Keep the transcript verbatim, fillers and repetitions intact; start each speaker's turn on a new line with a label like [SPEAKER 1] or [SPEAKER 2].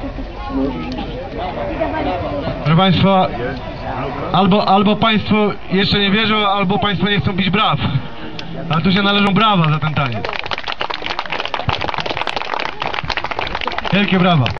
[SPEAKER 1] Proszę Państwa, albo, albo Państwo jeszcze nie wierzą, albo Państwo nie chcą bić braw. Ale tu się należą brawa za ten taniec. Wielkie brawa.